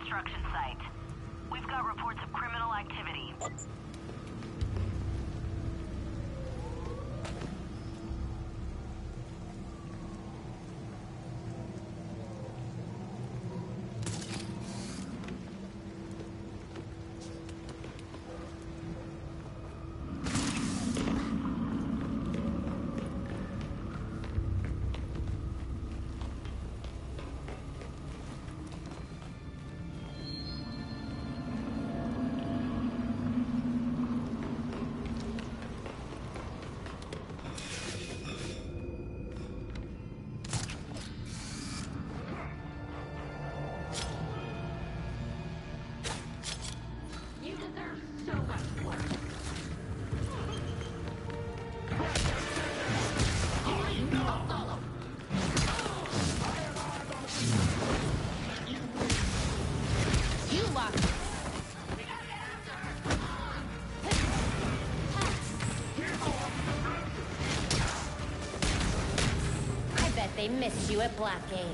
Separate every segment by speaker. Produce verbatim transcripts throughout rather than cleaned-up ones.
Speaker 1: construction site. We've got reports of criminal activity.
Speaker 2: They missed you at Blackgate.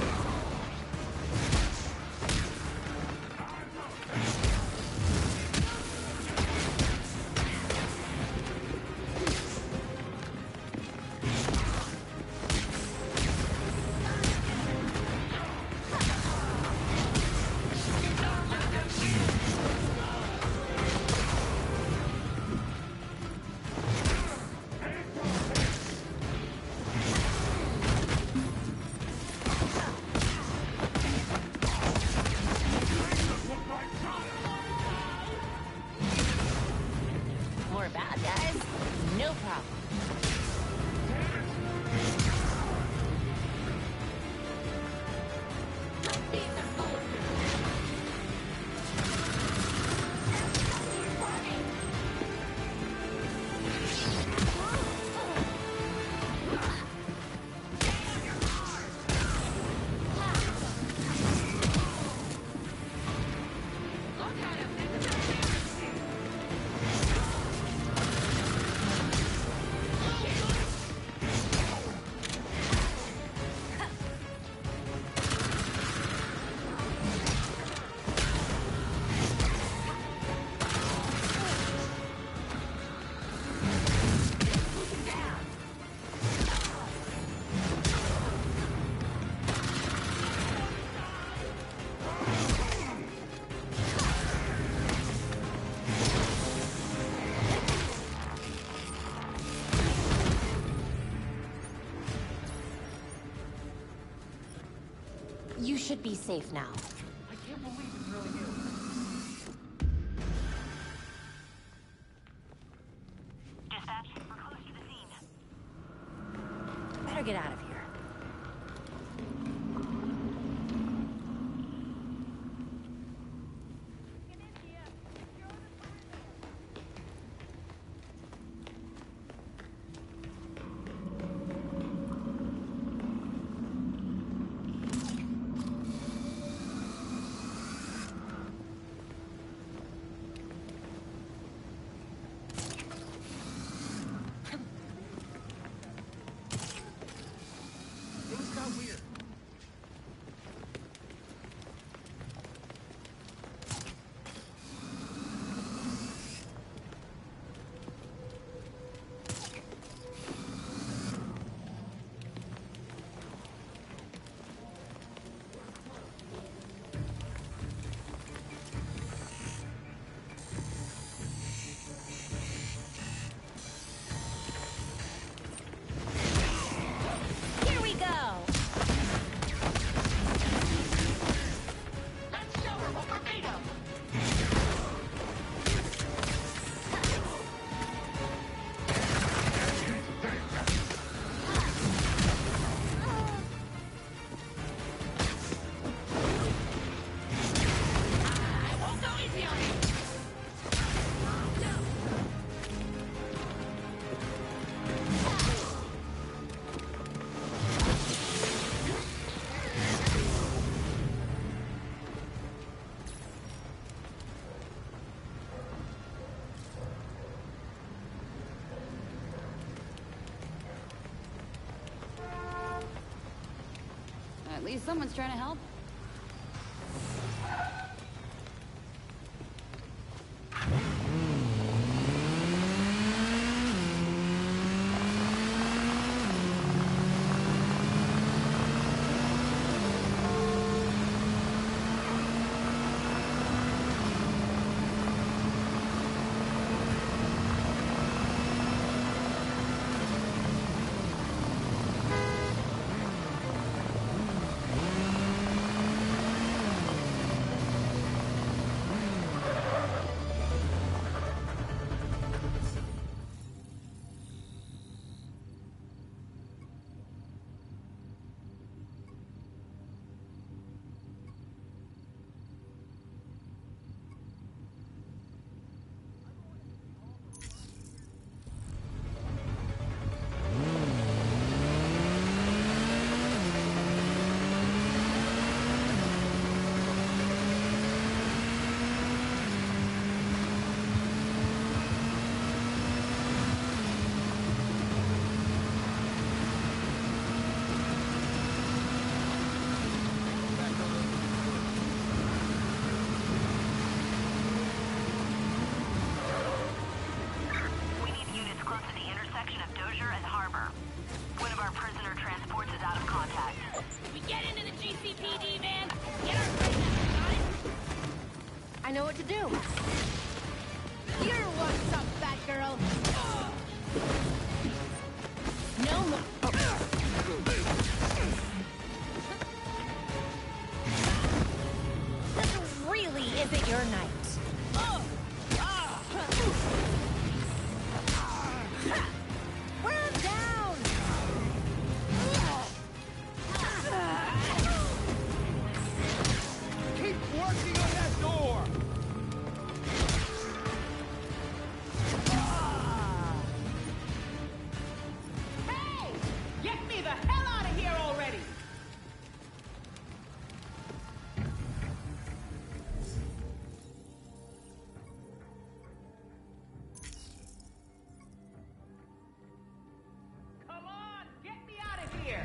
Speaker 2: You should be safe now.
Speaker 3: I can't believe it's really you.
Speaker 1: Dispatch, we're close to the scene.
Speaker 2: Better get out of here.
Speaker 4: At least someone's trying to help.
Speaker 2: what to do.
Speaker 4: You're what's up, fat girl.
Speaker 2: No more. This really isn't your night.
Speaker 4: We're down.
Speaker 3: Keep working on that door! Hey! Get me the hell out of here already! Come on! Get me out of here!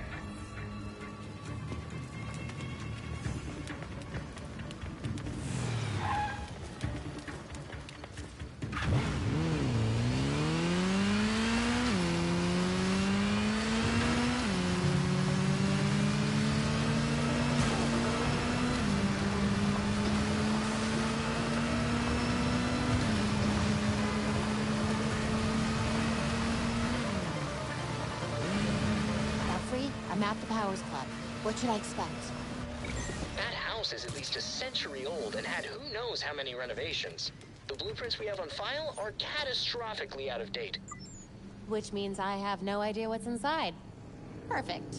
Speaker 2: Alfred, I'm at the Powers Club. What should I expect?
Speaker 5: That house is at least a century old and had who knows how many renovations. The blueprints we have on file are catastrophically out of date.
Speaker 2: Which means I have no idea what's inside. Perfect.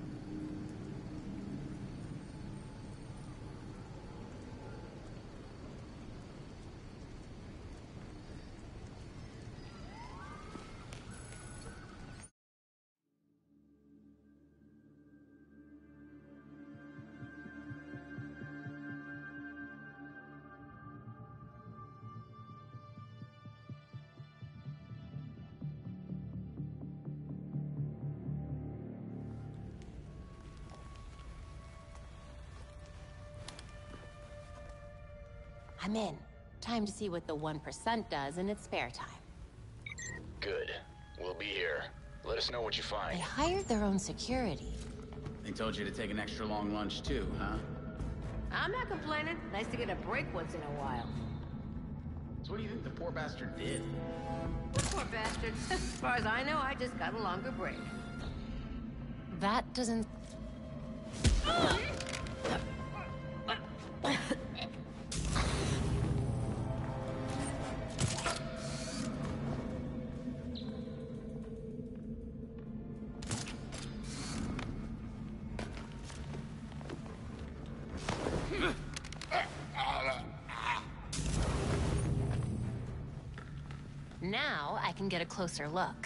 Speaker 2: I'm in. Time to see what the one percent does in its spare time.
Speaker 5: Good. We'll be here. Let us know what you
Speaker 2: They
Speaker 5: find.
Speaker 2: hired their own security.
Speaker 6: They told you to take an extra long lunch too, huh?
Speaker 4: I'm not complaining. Nice to get a break once in a while.
Speaker 6: So what do you think the poor bastard did?
Speaker 4: Poor bastard. As far as I know, I just got a longer break.
Speaker 2: That doesn't... Now I can get a closer look.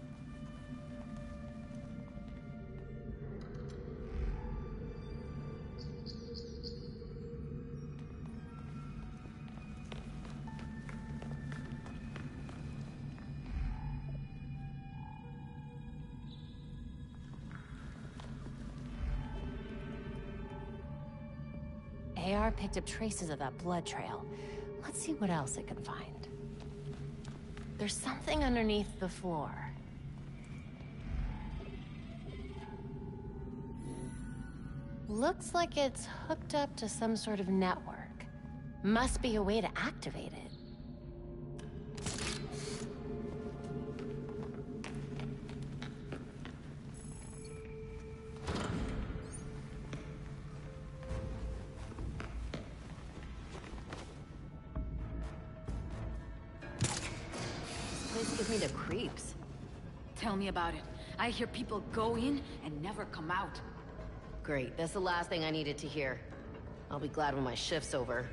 Speaker 2: A R picked up traces of that blood trail. Let's see what else it can find. There's something underneath the floor. Looks like it's hooked up to some sort of network. Must be a way to activate it.
Speaker 4: This gives me the creeps. Tell me about it. I hear people go in and never come out.
Speaker 7: Great, that's the last thing I needed to hear. I'll be glad when my shift's over.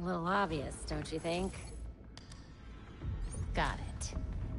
Speaker 2: little obvious, don't you think? Got it.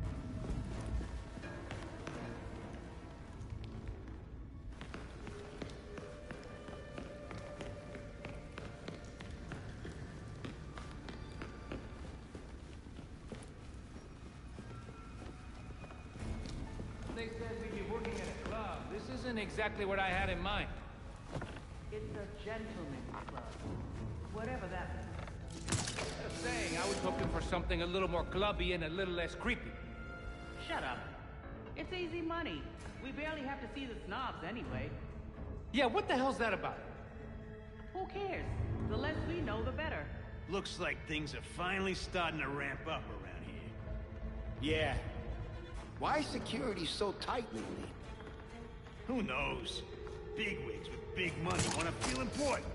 Speaker 8: They said we'd be working at a club. This isn't exactly what I had in mind.
Speaker 3: It's a gentleman's club. Whatever that means.
Speaker 8: Just saying, I was hoping for something a little more clubby and a little less creepy.
Speaker 3: Shut up. It's easy money. We barely have to see the snobs anyway.
Speaker 8: Yeah, what the hell's that about?
Speaker 3: Who cares? The less we know, the better.
Speaker 9: Looks like things are finally starting to ramp up around here.
Speaker 10: Yeah. Why is security so tight lately?
Speaker 9: Who knows? Bigwigs with big money want to feel important.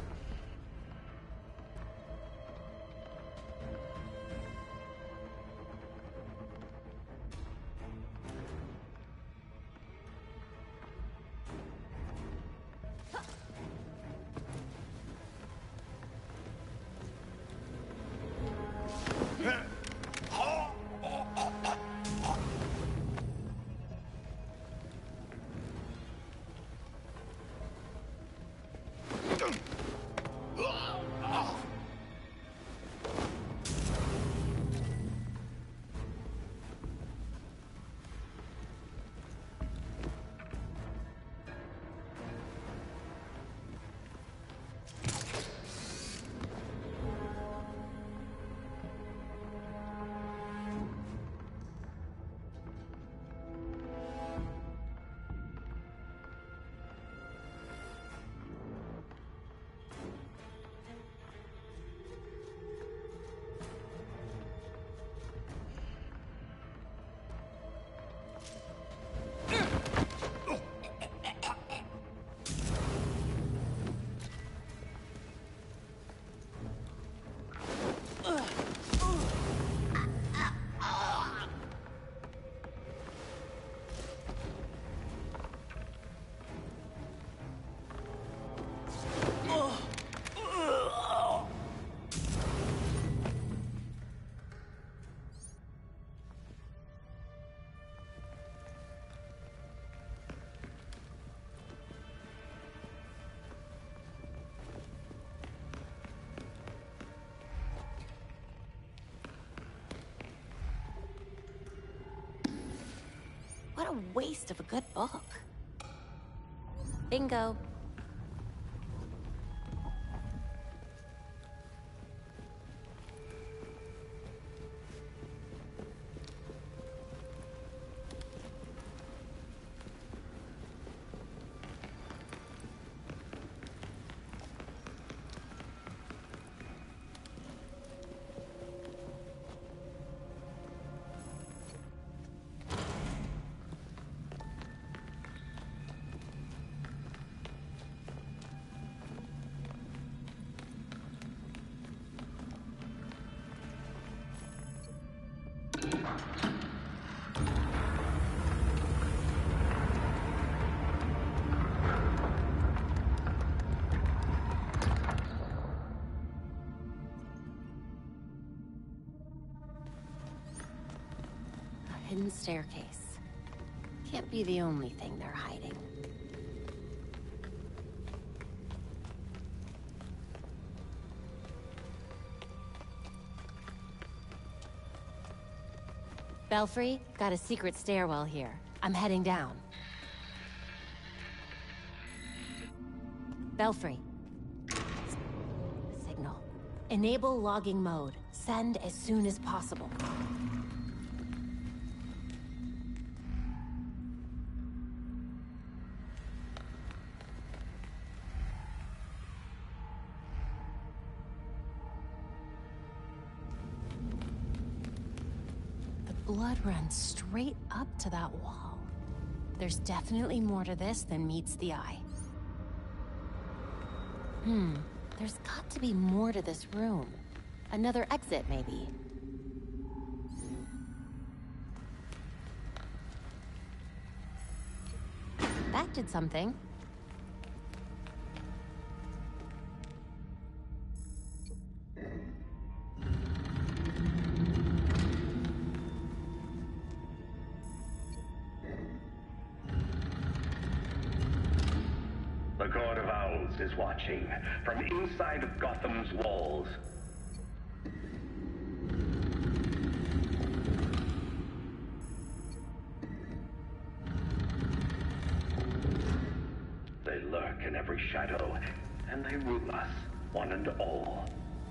Speaker 2: What a waste of a good book. Bingo. Hidden staircase. Can't be the only thing they're hiding. Belfry, got a secret stairwell here. I'm heading down. Belfry. Signal. Enable logging mode. Send as soon as possible. Blood runs straight up to that wall. There's definitely more to this than meets the eye. Hmm, there's got to be more to this room. Another exit, maybe. That did something.
Speaker 11: Court of Owls is watching from inside of Gotham's walls. They lurk in every shadow, and they rule us, one and all.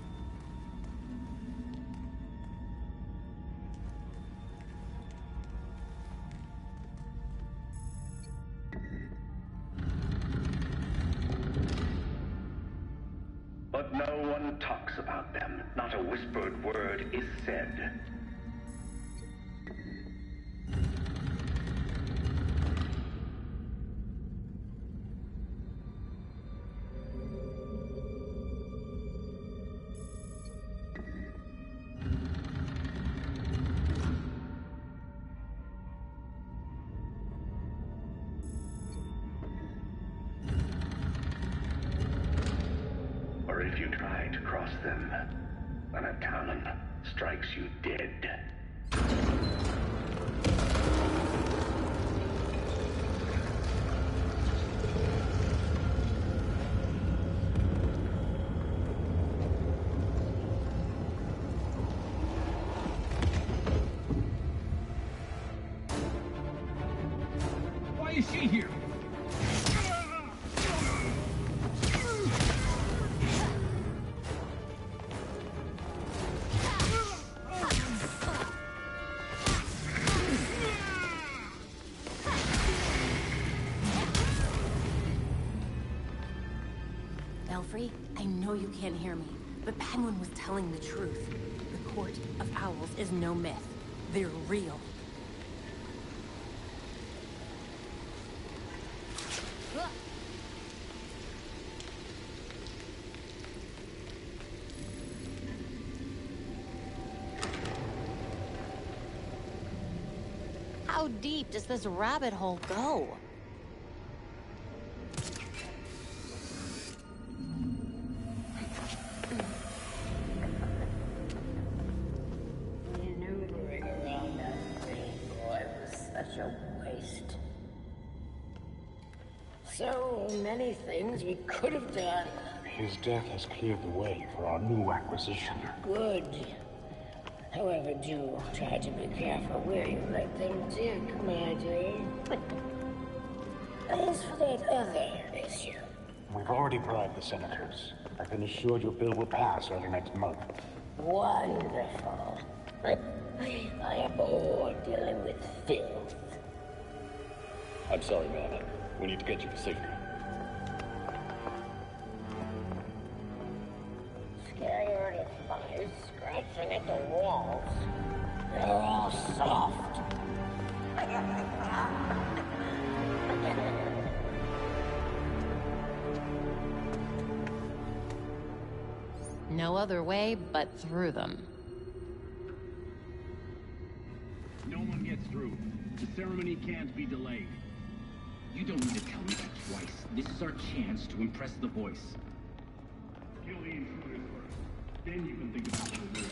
Speaker 11: But no one talks about them. Not a whispered word is said. Or if you try to cross them, then a cannon strikes you dead.
Speaker 12: Why is she here?
Speaker 2: Belfry, I know you can't hear me, but Penguin was telling the truth. The Court of Owls is no myth. They're real. How deep does this rabbit hole go?
Speaker 13: Maneuvering around that thing, boy, was such a waste. So many things we could have done.
Speaker 14: His death has cleared the way for our new acquisition.
Speaker 13: Good. However, do try to be careful where you let them dig, my dear. As for that other issue,
Speaker 14: We've already bribed the senators. I've been assured your bill will pass early next month.
Speaker 13: wonderful. I, I am bored dealing with filth.
Speaker 15: I'm sorry, man. We need to get you to safety.
Speaker 13: Scared of flies scratching at the walls. They're all soft.
Speaker 2: No other way but through them.
Speaker 16: No one gets through. The ceremony can't be delayed. You don't need to tell me that twice. This is our chance to impress the voice.
Speaker 9: Kill the intruders first. Then you can think about your words.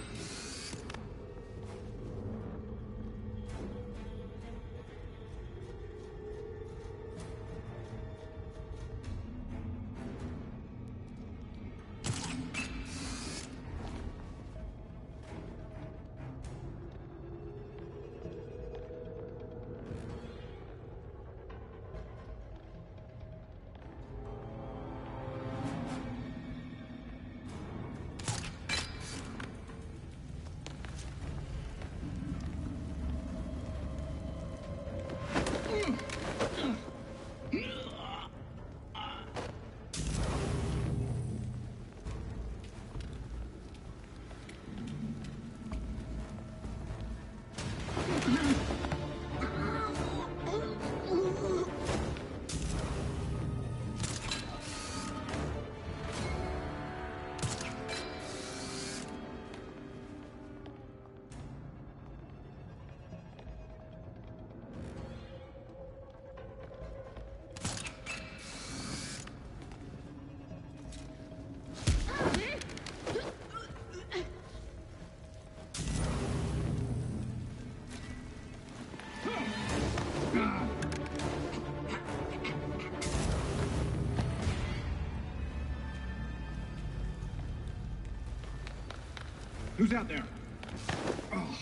Speaker 16: Who's out there? Oh.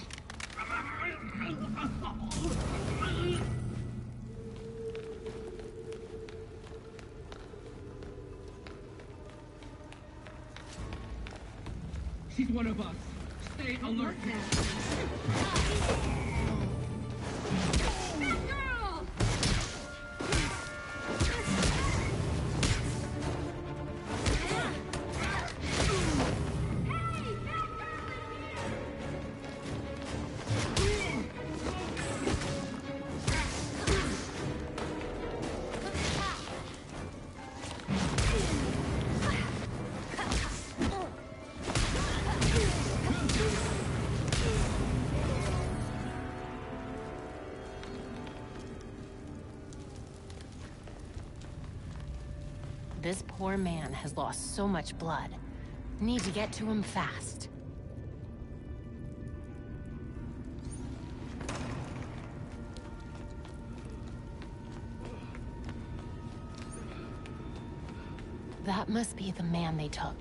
Speaker 16: She's one of us. Stay alert.
Speaker 2: This poor man has lost so much blood. Need to get to him fast. That must be the man they took.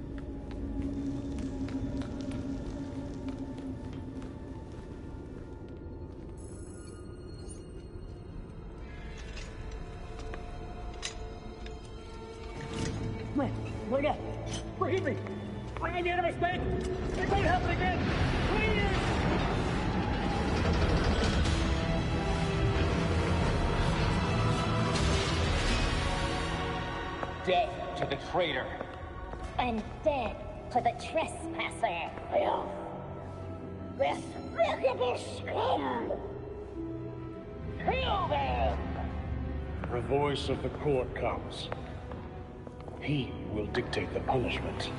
Speaker 12: Wait up! Forgive me! I made a mistake! It won't happen again! Please!
Speaker 17: Death to the traitor!
Speaker 13: And death to the trespasser! Filth! Despicable scum! Kill them!
Speaker 14: The voice of the court comes. He will dictate the punishment.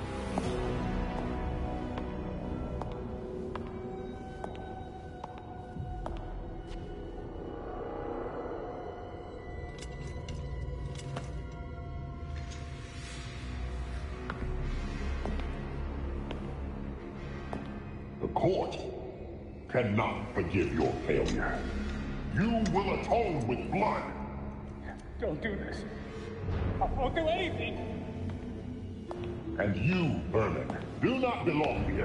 Speaker 18: The court cannot forgive your failure. You will atone with blood.
Speaker 12: Don't do this. I won't do anything.
Speaker 18: And you, Vermin, do not belong here.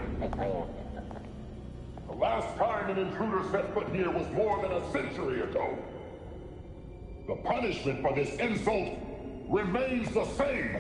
Speaker 18: The last time an intruder set foot here was more than a century ago. The punishment for this insult remains the same.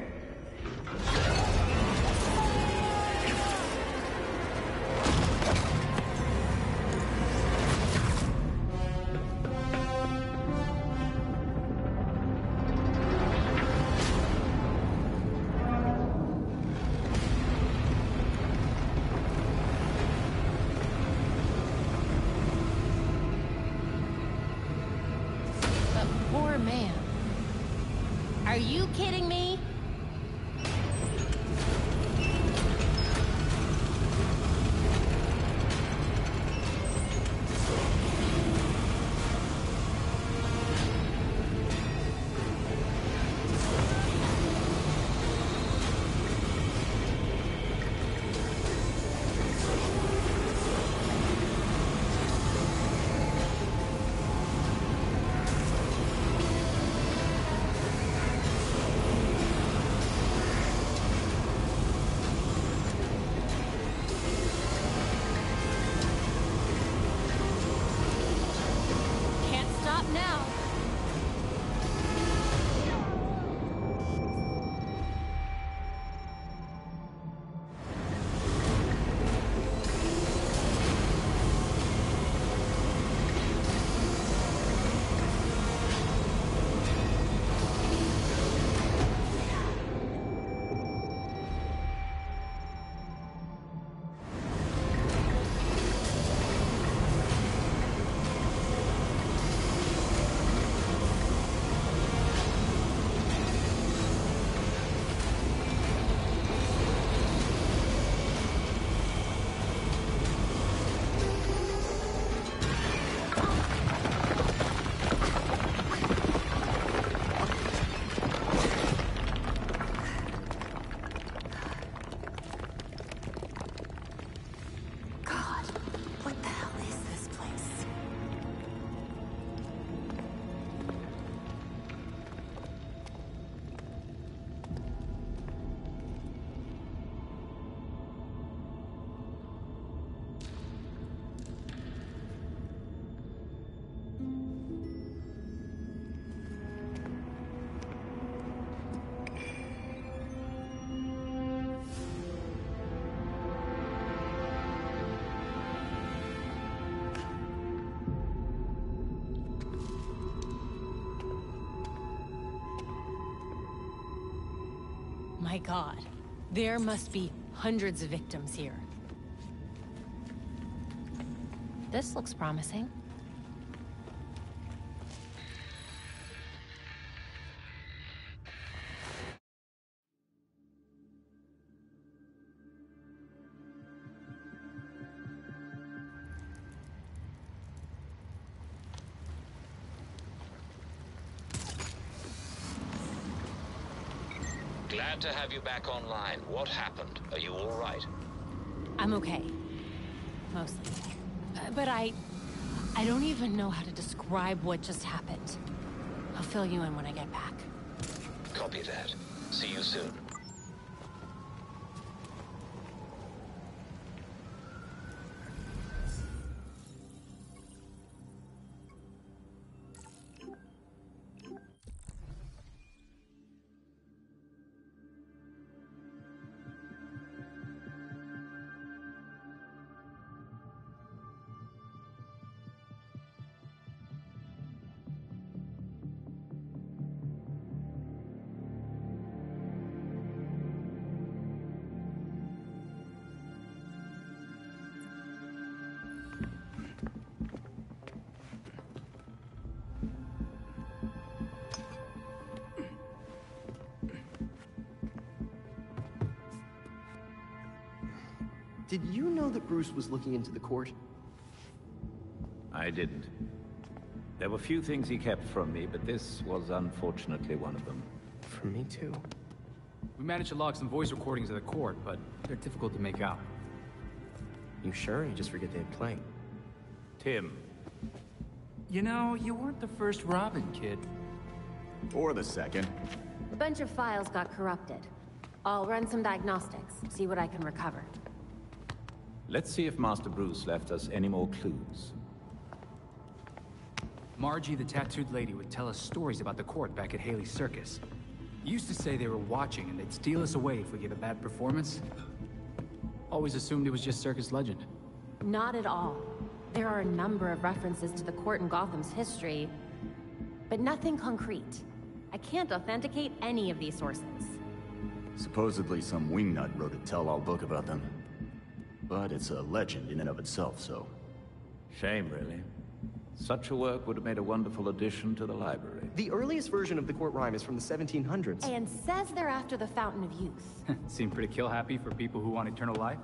Speaker 2: Poor man. Are you kidding me? my god. There must be hundreds of victims here. This looks promising.
Speaker 5: Glad to have you back online. What happened? Are you all right?
Speaker 2: I'm okay. Mostly. Uh, but I... I don't even know how to describe what just happened. I'll fill you in when I get back.
Speaker 5: Copy that. See you soon.
Speaker 19: Did you know that Bruce was looking into the court?
Speaker 20: I didn't. There were few things he kept from me, but this was unfortunately one of them.
Speaker 19: From me too.
Speaker 21: We managed to log some voice recordings of the court, but they're difficult to make out.
Speaker 19: You sure? You just forget they had playing.
Speaker 20: Tim.
Speaker 21: You know, you weren't the first Robin, kid.
Speaker 6: Or the second.
Speaker 2: A bunch of files got corrupted. I'll run some diagnostics, see what I can recover.
Speaker 20: Let's see if Master Bruce left us any more clues.
Speaker 21: Margie, the tattooed lady, would tell us stories about the court back at Haley's Circus. Used to say they were watching and they'd steal us away if we gave a bad performance. Always assumed it was just circus legend.
Speaker 2: Not at all. There are a number of references to the court in Gotham's history, but nothing concrete. I can't authenticate any of these sources.
Speaker 6: Supposedly some wingnut wrote a tell-all book about them. But it's a legend in and of itself, so...
Speaker 20: Shame, really. Such a work would have made a wonderful addition to the library.
Speaker 19: The earliest version of the court rhyme is from the seventeen hundreds.
Speaker 2: And says they're after the Fountain of Youth.
Speaker 21: Seem pretty kill-happy for people who want eternal life.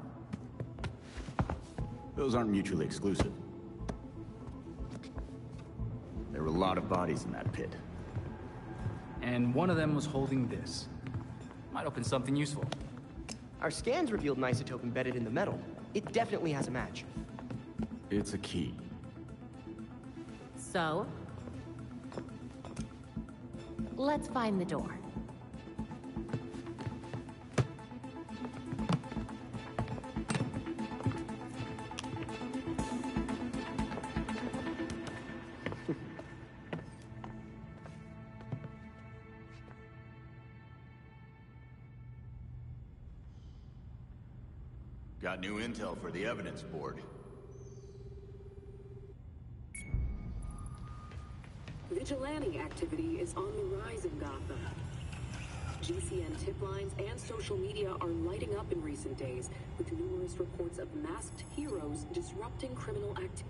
Speaker 6: Those aren't mutually exclusive. There were a lot of bodies in that pit.
Speaker 21: And one of them was holding this. Might open something useful.
Speaker 19: Our scans revealed an isotope embedded in the metal. It definitely has a match.
Speaker 6: It's a key.
Speaker 2: So? Let's find the door.
Speaker 6: Got new intel for the evidence board.
Speaker 22: Vigilante activity is on the rise in Gotham. G C N tip lines and social media are lighting up in recent days, with numerous reports of masked heroes disrupting criminal activity.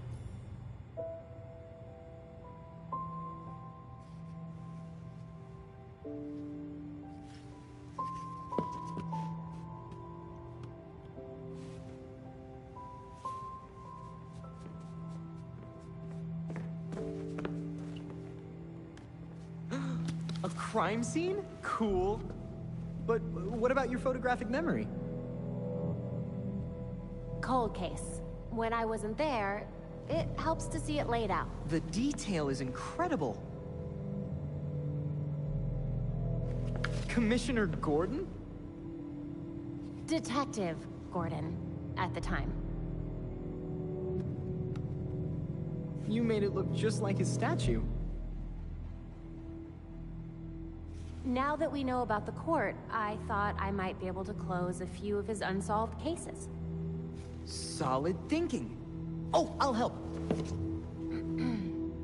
Speaker 19: A crime scene? Cool. But what about your photographic memory?
Speaker 2: Cold case. When I wasn't there, it helps to see it laid out.
Speaker 19: The detail is incredible. Commissioner Gordon?
Speaker 2: Detective Gordon, at the time.
Speaker 19: You made it look just like his statue.
Speaker 2: Now that we know about the court, I thought I might be able to close a few of his unsolved cases.
Speaker 19: Solid thinking. Oh, I'll help.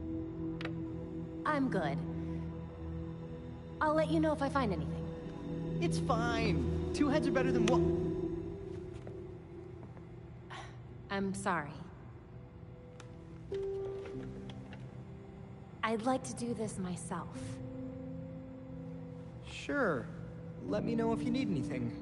Speaker 2: I'm good. I'll let you know if I find anything.
Speaker 19: It's fine. Two heads are better than one.
Speaker 2: I'm sorry. I'd like to do this myself.
Speaker 19: Sure. Let me know if you need anything.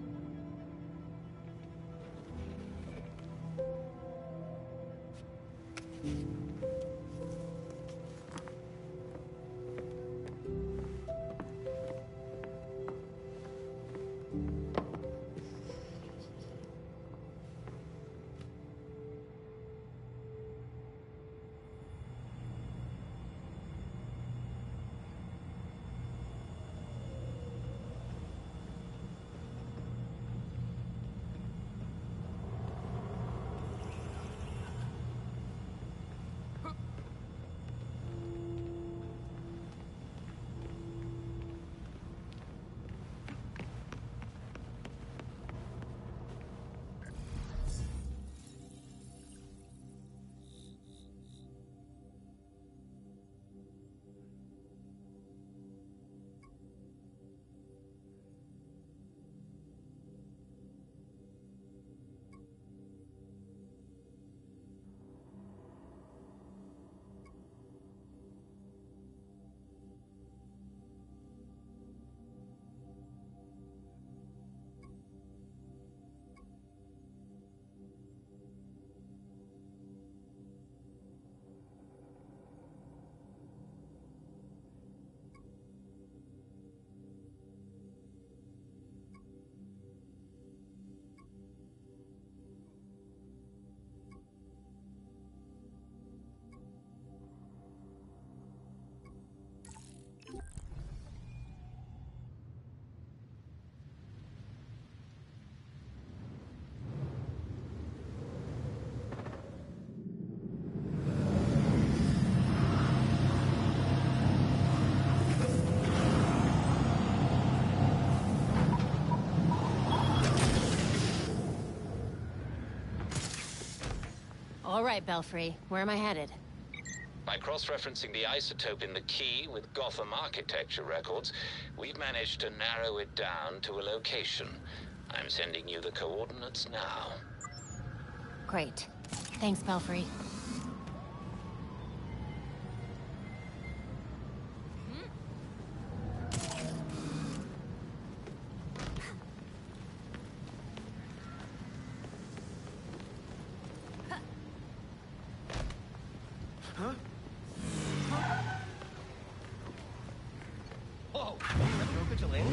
Speaker 2: All right, Belfry. Where am I headed?
Speaker 20: By cross-referencing the isotope in the key with Gotham architecture records, we've managed to narrow it down to a location. I'm sending you the coordinates now.
Speaker 2: Great. Thanks, Belfry.
Speaker 19: Huh?
Speaker 12: Whoa! No vigilante?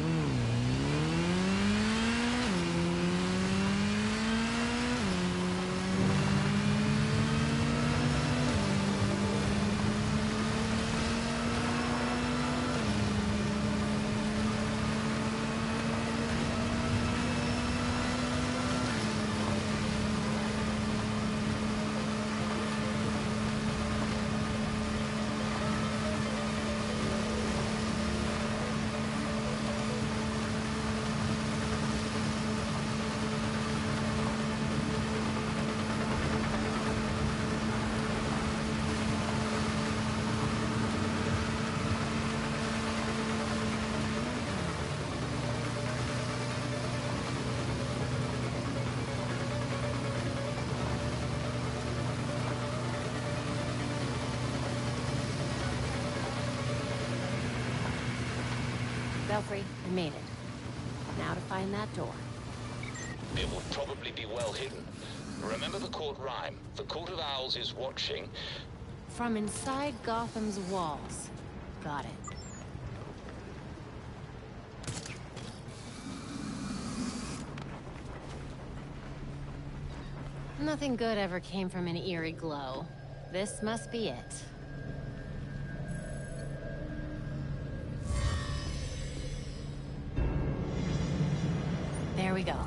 Speaker 2: Belfry, I made it. Now to find that door.
Speaker 20: It will probably be well hidden. Remember the court rhyme. The Court of Owls is watching.
Speaker 2: From inside Gotham's walls. Got it. Nothing good ever came from an eerie glow. This must be it. There we go.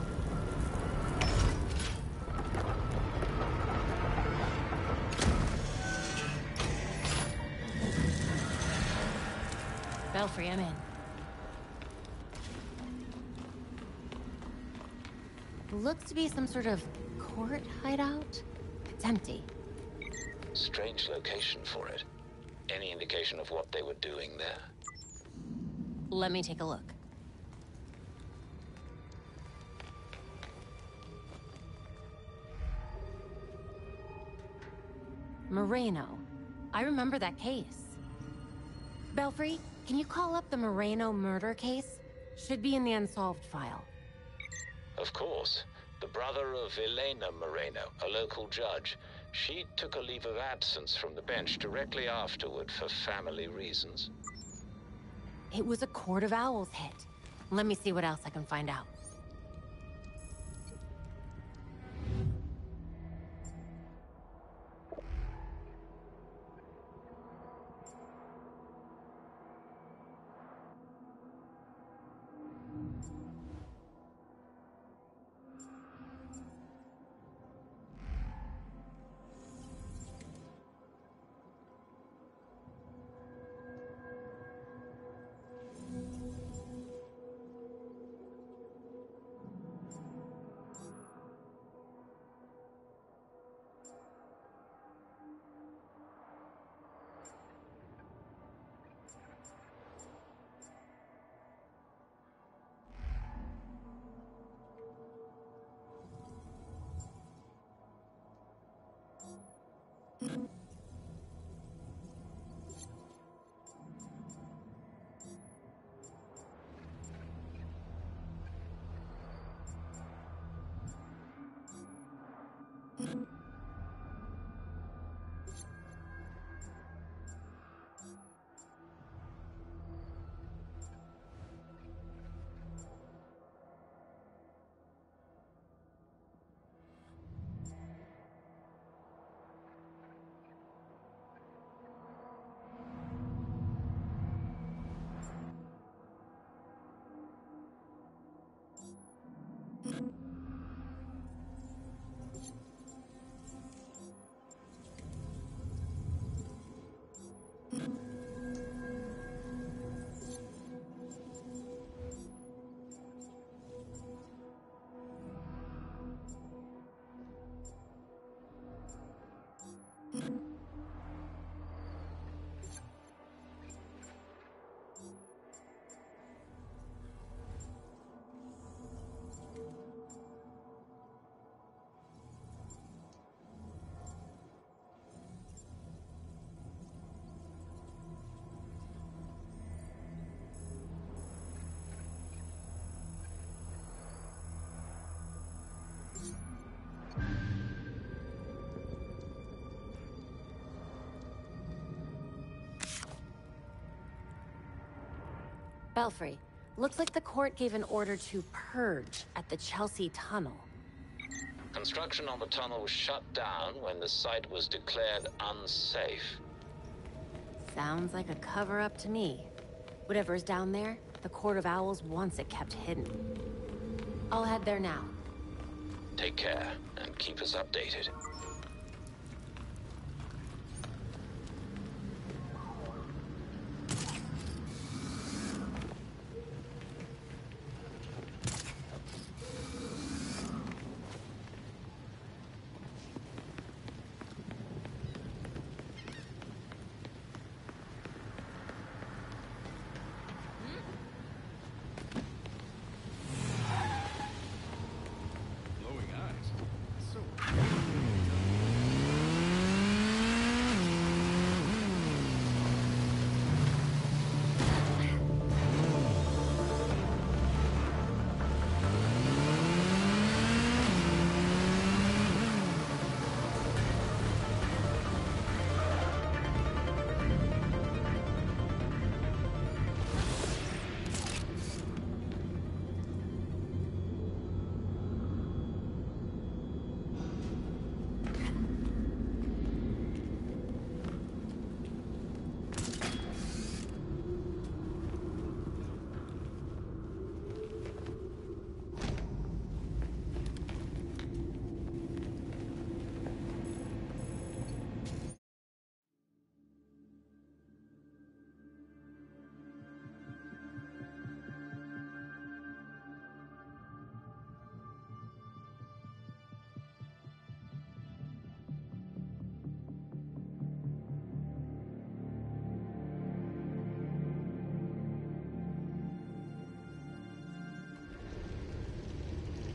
Speaker 2: Belfry, I'm in. Looks to be some sort of court hideout. It's empty.
Speaker 20: Strange location for it. Any indication of what they were doing there?
Speaker 2: Let me take a look. Moreno. I remember that case. Belfry, can you call up the Moreno murder case? Should be in the unsolved file.
Speaker 20: Of course. The brother of Elena Moreno, a local judge. She took a leave of absence from the bench directly afterward for family reasons.
Speaker 2: It was a Court of Owls hit. Let me see what else I can find out. Belfry, looks like the court gave an order to purge at the Chelsea Tunnel.
Speaker 20: Construction on the tunnel was shut down when the site was declared unsafe.
Speaker 2: Sounds like a cover-up to me. Whatever's down there, the Court of Owls wants it kept hidden. I'll head there now.
Speaker 20: Take care, and keep us updated.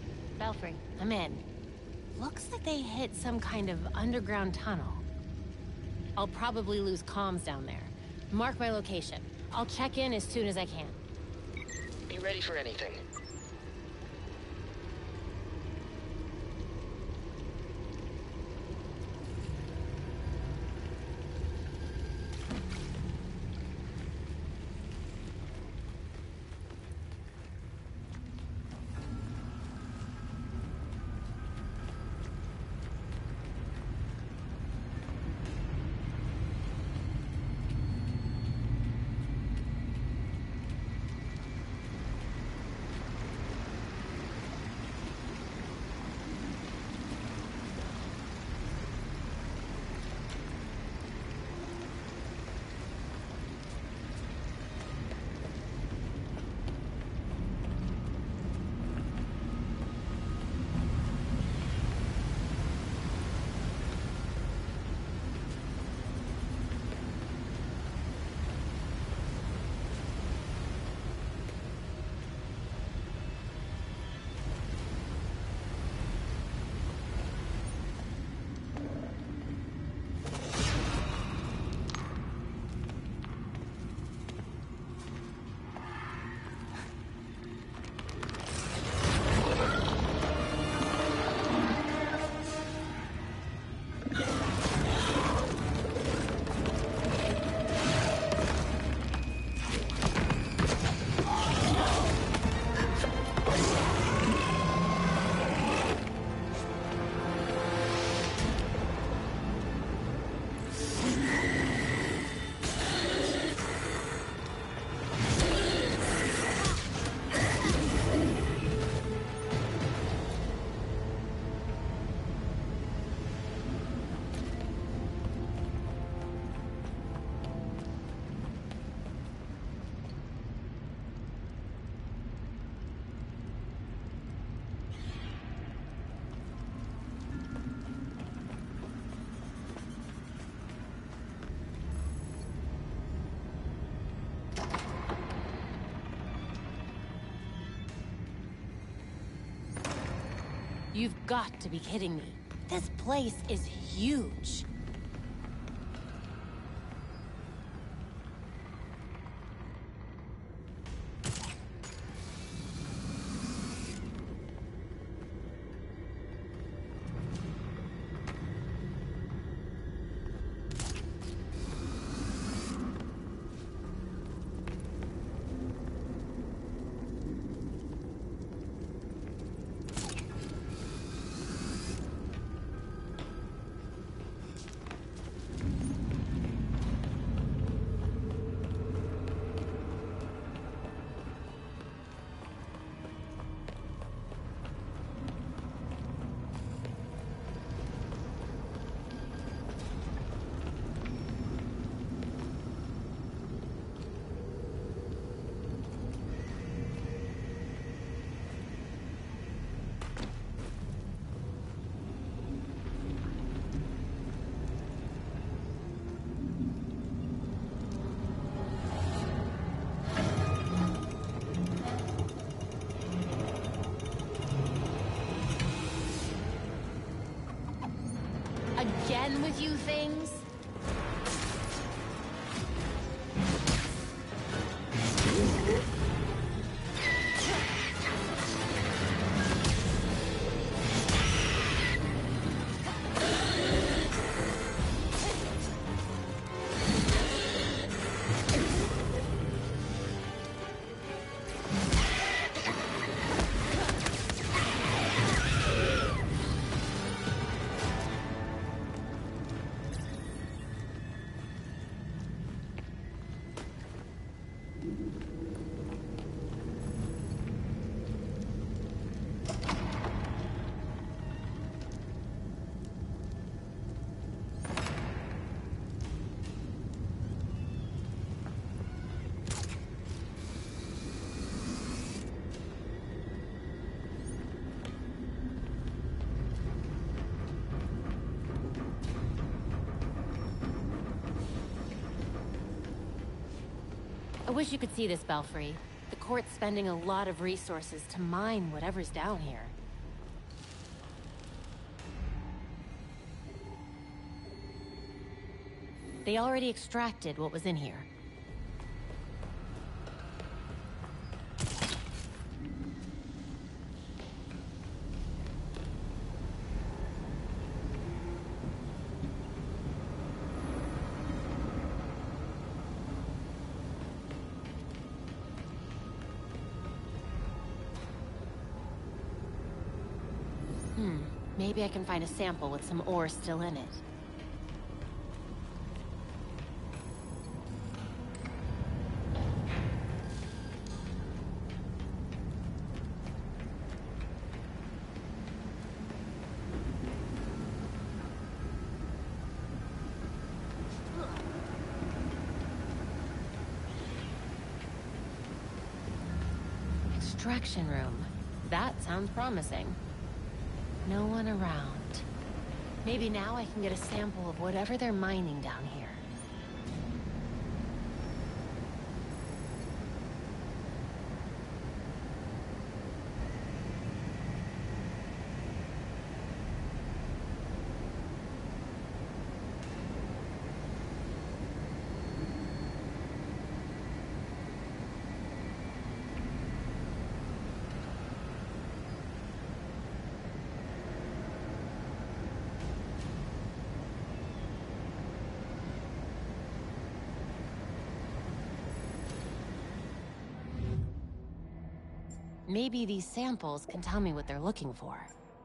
Speaker 2: Belfry, I'm in. Looks like they hit some kind of underground tunnel. I'll probably lose comms down there. Mark my location. I'll check in as soon as I can.
Speaker 5: Be ready for anything.
Speaker 2: You've got to be kidding me. This place is huge. Again with you things? I wish you could see this, Belfry. The court's spending a lot of resources to mine whatever's down here. They already extracted what was in here. Hmm, maybe I can find a sample with some ore still in it. Extraction room. That sounds promising. No one around. Maybe now I can get a sample of whatever they're mining down here. Maybe these samples can tell me what they're looking for.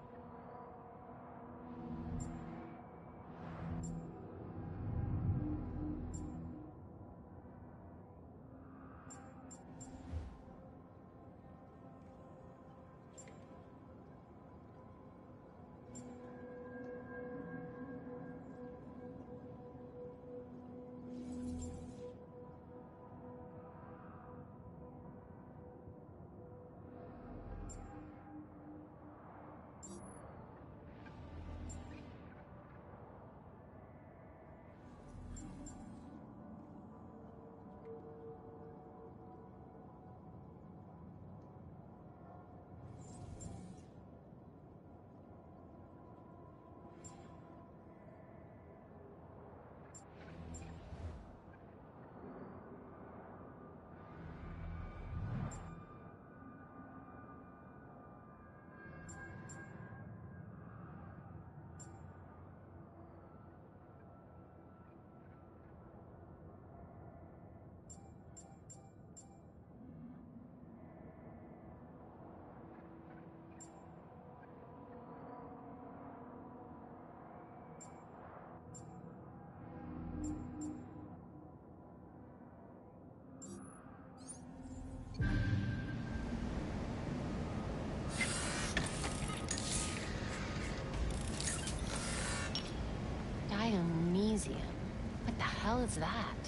Speaker 2: Dionysium. What the hell is that?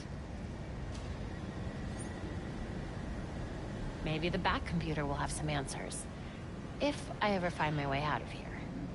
Speaker 2: Maybe the back computer will have some answers. If I ever find my way out of here.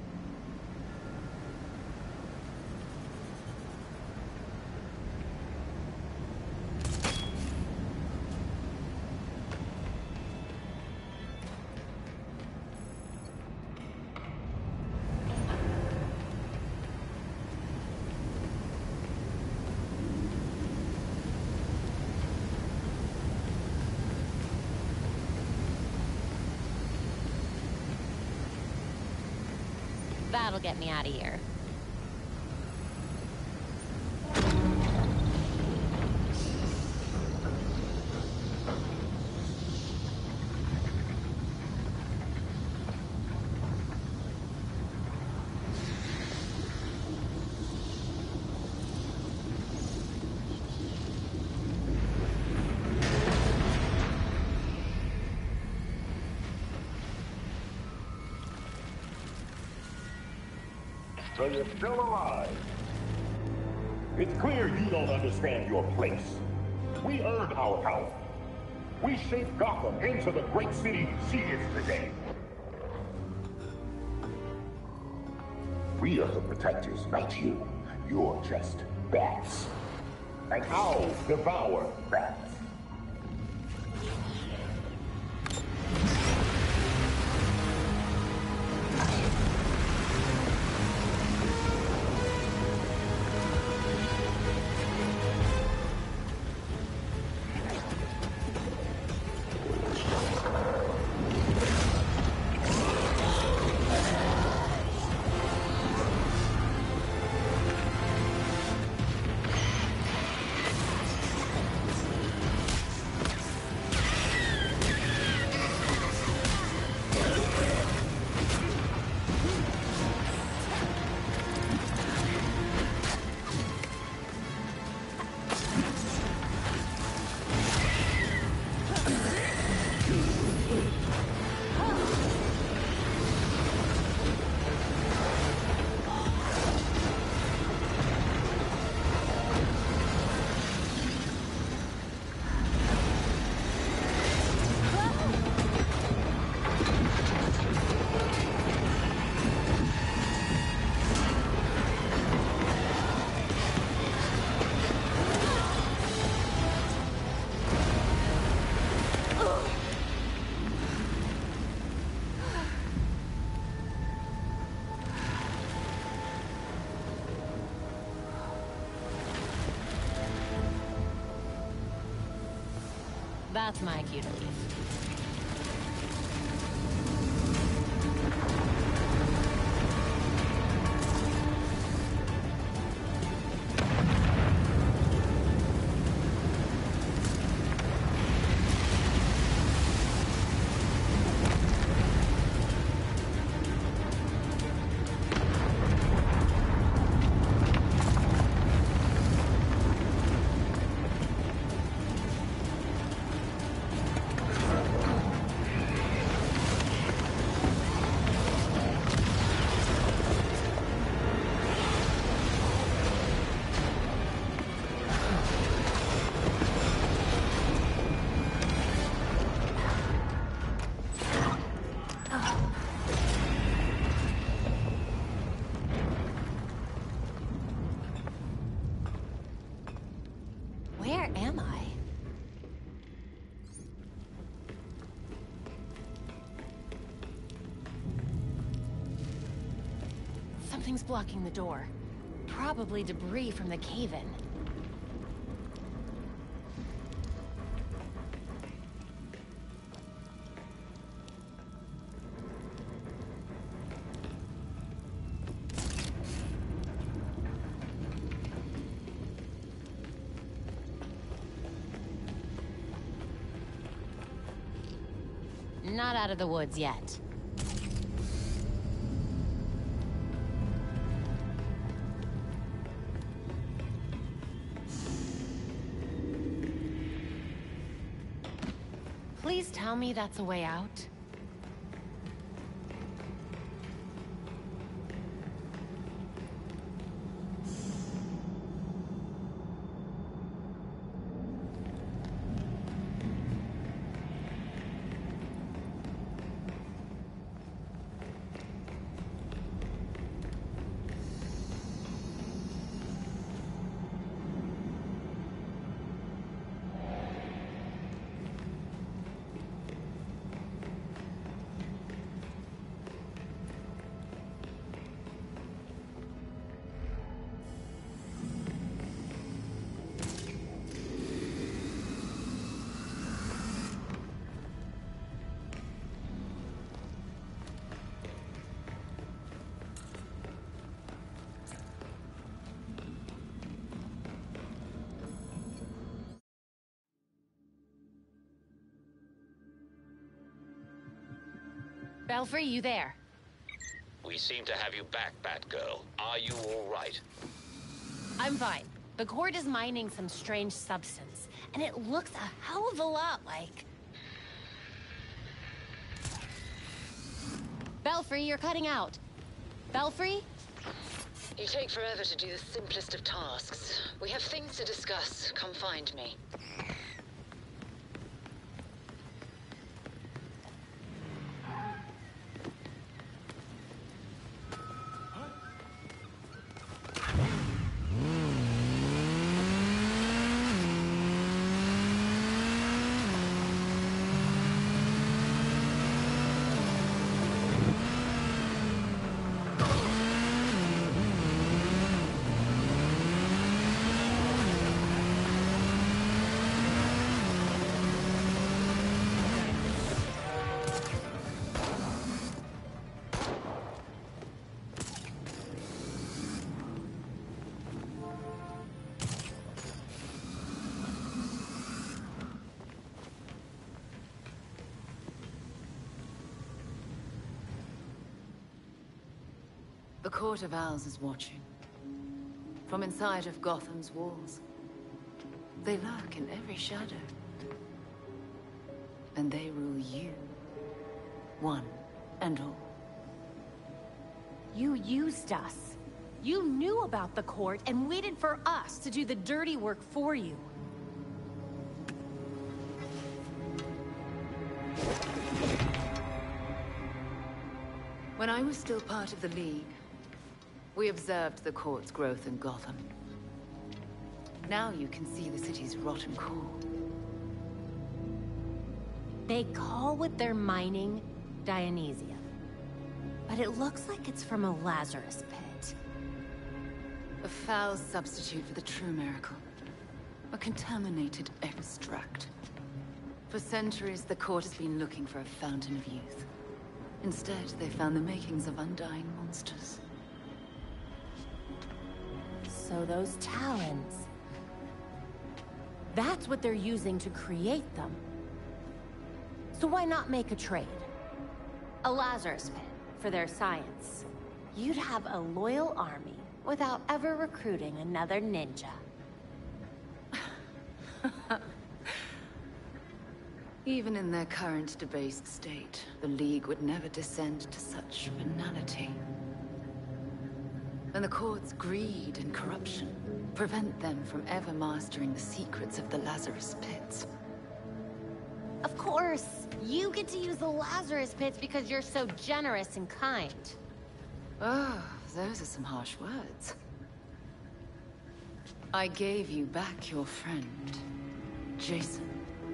Speaker 2: That'll get me out of here.
Speaker 18: So you're still alive. It's clear you don't understand your place. We earned our power. We shaped Gotham into the great city she is today. We are the protectors, not you. You're just bats. And I'll devour bats.
Speaker 2: That's my cue to leave. Where am I? Something's blocking the door. Probably debris from the cave-in. Not out of the woods yet. Please tell me that's a way out. Belfry, you there?
Speaker 20: We seem to have you back, Batgirl. Are you all right?
Speaker 2: I'm fine. The court is mining some strange substance, and it looks a hell of a lot like... Belfry, you're cutting out. Belfry?
Speaker 7: You take forever to do the simplest of tasks. We have things to discuss. Come find me.
Speaker 1: The Court of Owls is watching. From inside of Gotham's walls. They lurk in every shadow. And they rule you. One and all.
Speaker 2: You used us. You knew about the court and waited for us to do the dirty work for you.
Speaker 1: When I was still part of the League, we observed the court's growth in Gotham. Now you can see the city's rotten core.
Speaker 2: They call what they're mining Dionysium. But it looks like it's from a Lazarus pit.
Speaker 1: A foul substitute for the true miracle. A contaminated extract. For centuries, the court has been looking for a fountain of youth. Instead, they found the makings of undying monsters.
Speaker 2: So those talons... that's what they're using to create them. So why not make a trade? A Lazarus pit for their science. You'd have a loyal army without ever recruiting another ninja.
Speaker 1: Even in their current debased state, the League would never descend to such banality. And the court's greed and corruption prevent them from ever mastering the secrets of the Lazarus pits.
Speaker 2: Of course! You get to use the Lazarus pits because you're so generous and kind.
Speaker 1: Oh, those are some harsh words. I gave you back your friend, Jason.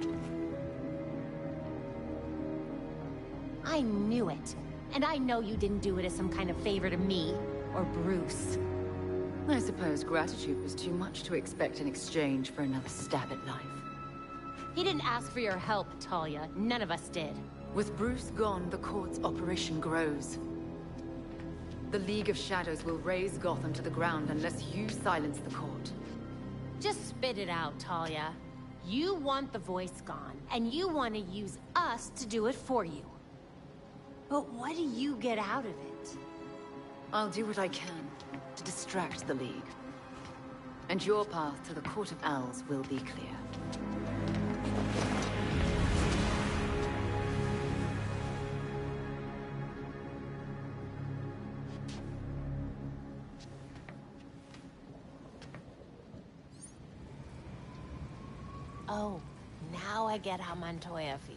Speaker 2: I knew it. And I know you didn't do it as some kind of favor to me, or Bruce.
Speaker 1: I suppose gratitude was too much to expect in exchange for another stab at life.
Speaker 2: He didn't ask for your help, Talia. None of us did.
Speaker 1: With Bruce gone, the court's operation grows. The League of Shadows will raze Gotham to the ground unless you silence the court.
Speaker 2: Just spit it out, Talia. You want the voice gone, and you want to use us to do it for you. But what do you get out of it?
Speaker 1: I'll do what I can to distract the League. And your path to the Court of Owls will be clear.
Speaker 2: Oh, now I get how Montoya feels.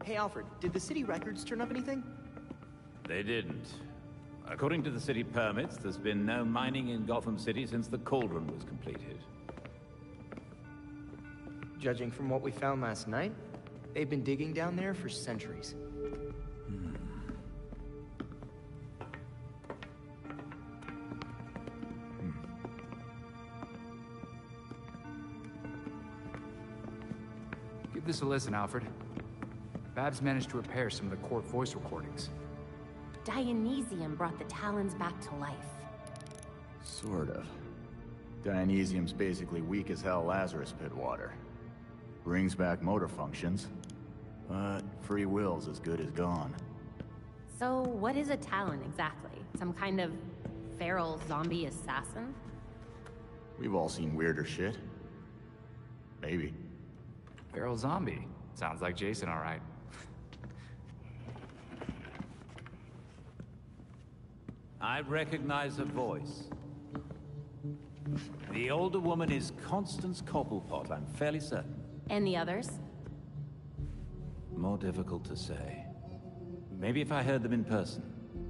Speaker 4: Hey, Alfred, did the city records turn up anything?
Speaker 8: They didn't. According to the city permits, there's been no mining in Gotham City since the Cauldron was completed.
Speaker 4: Judging from what we found last night, they've been digging down there for centuries.
Speaker 8: Hmm.
Speaker 21: Give this a listen, Alfred. Babs managed to repair some of the court voice recordings.
Speaker 2: Dionysium brought the Talons back to life.
Speaker 6: Sort of. Dionysium's basically weak as hell Lazarus Pit water. Brings back motor functions, but free will's as good as gone.
Speaker 2: So, what is a Talon exactly? Some kind of feral zombie assassin?
Speaker 6: We've all seen weirder shit. Maybe.
Speaker 21: Feral zombie. Sounds like Jason, all right.
Speaker 8: I recognize a voice. The older woman is Constance Cobblepot, I'm fairly certain.
Speaker 2: And the others?
Speaker 8: More difficult to say. Maybe if I heard them in person.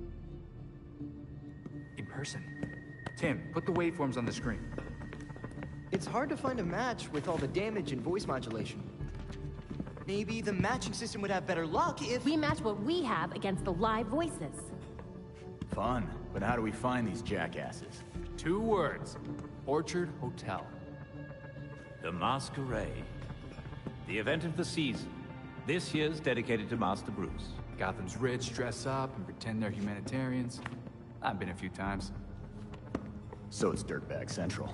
Speaker 21: In person? Tim, put the waveforms on the screen.
Speaker 4: It's hard to find a match with all the damage and voice modulation. Maybe the matching system would have better luck if...
Speaker 2: We match what we have against the live voices.
Speaker 6: Fun, but how do we find these jackasses?
Speaker 21: Two words. Orchard Hotel.
Speaker 8: The Masquerade. The event of the season. This year's dedicated to Master Bruce.
Speaker 21: Gotham's rich dress up and pretend they're humanitarians. I've been a few times.
Speaker 6: So it's Dirtbag Central.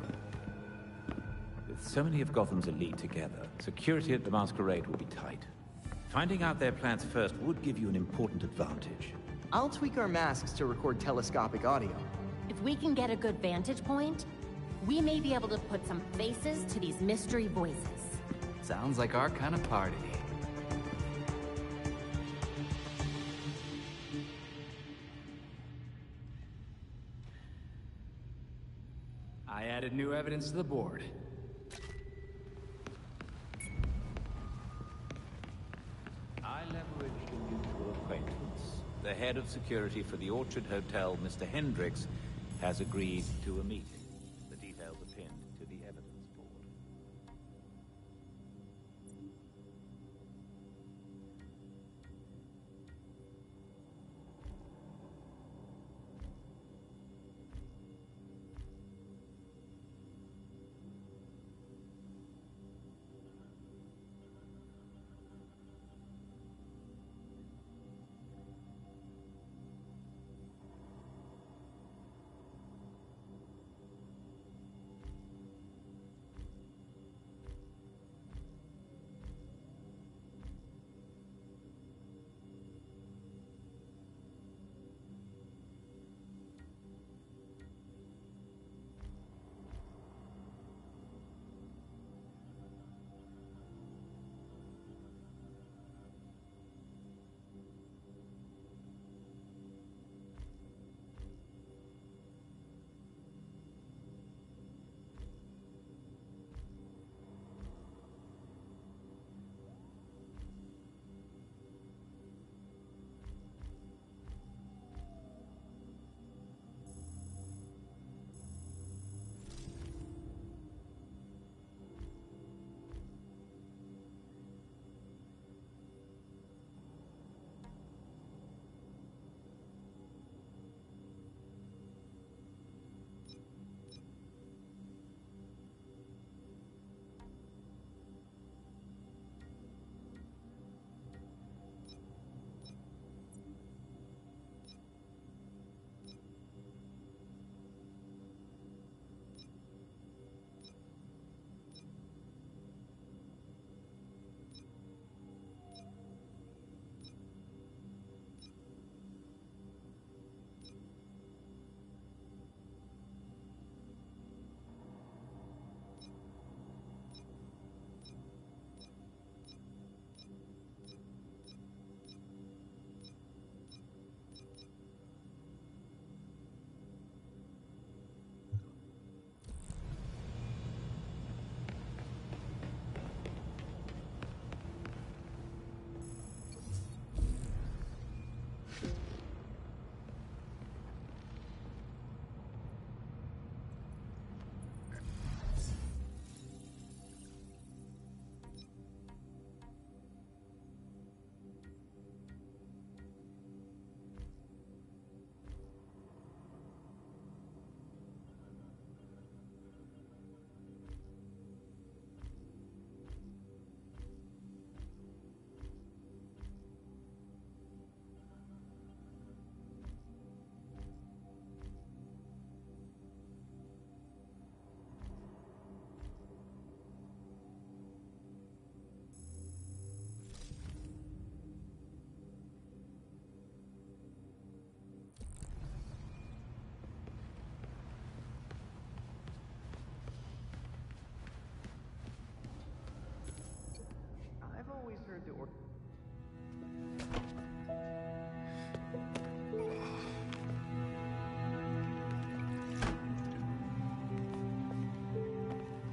Speaker 8: With so many of Gotham's elite together, security at the Masquerade will be tight. Finding out their plans first would give you an important advantage.
Speaker 4: I'll tweak our masks to record telescopic audio.
Speaker 2: If we can get a good vantage point, we may be able to put some faces to these mystery voices.
Speaker 21: Sounds like our kind of party. I added new evidence to the board.
Speaker 8: I leveraged a mutual acquaintance. The head of security for the Orchard Hotel, Mister Hendricks, has agreed to a meeting. The details are pinned to the evidence board.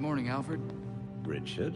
Speaker 21: Morning, Alfred.
Speaker 8: Richard?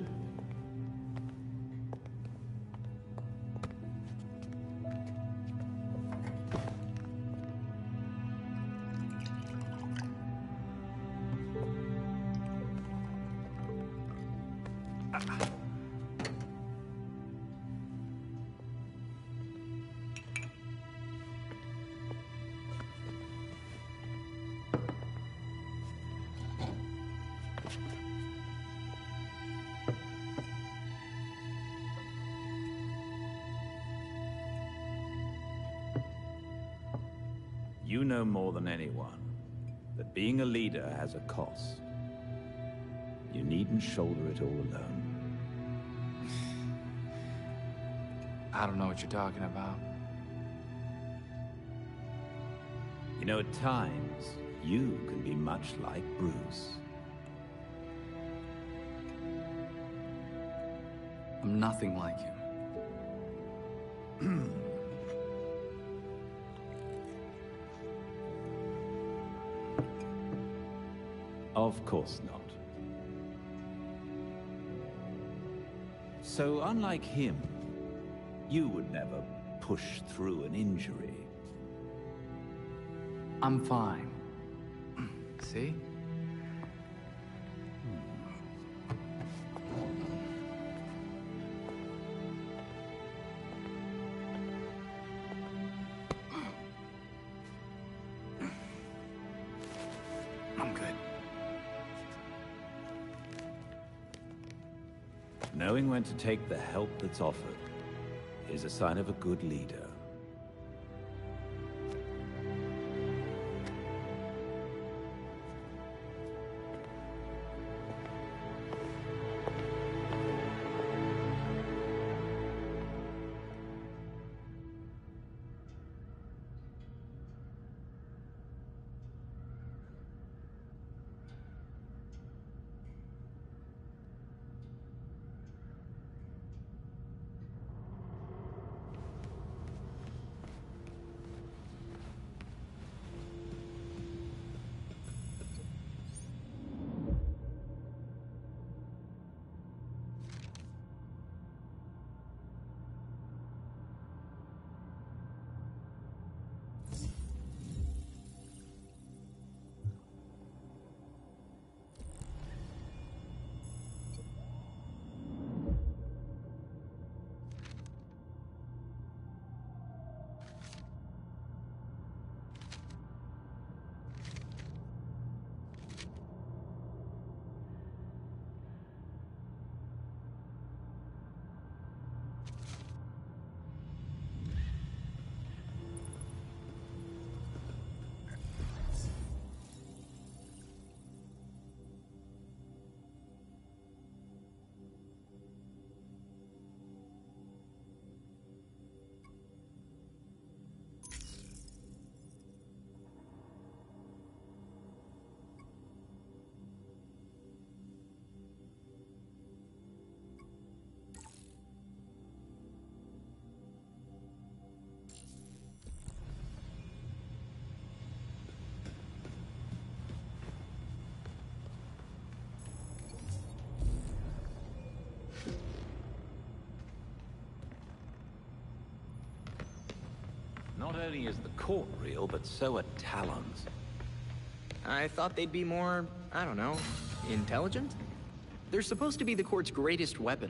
Speaker 8: You know more than anyone that being a leader has a cost. You needn't shoulder it all alone.
Speaker 21: I don't know what you're talking about.
Speaker 8: You know, at times, you can be much like Bruce.
Speaker 21: I'm nothing like him.
Speaker 8: Of course not. So, unlike him, you would never push through an injury.
Speaker 21: I'm fine. See? I'm good.
Speaker 8: Knowing when to take the help that's offered is a sign of a good leader. Not only is the court real, but so are Talons.
Speaker 4: I thought they'd be more, I don't know, intelligent? They're supposed to be the court's greatest weapon.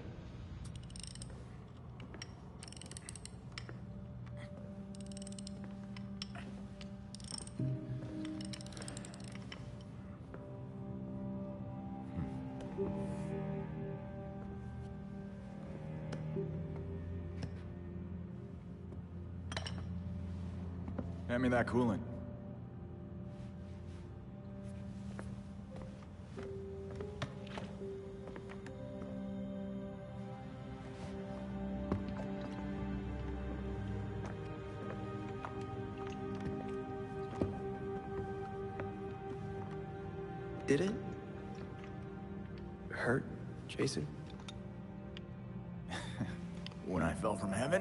Speaker 6: Hand me that coolant.
Speaker 4: Did it hurt, Jason?
Speaker 6: When I fell from heaven?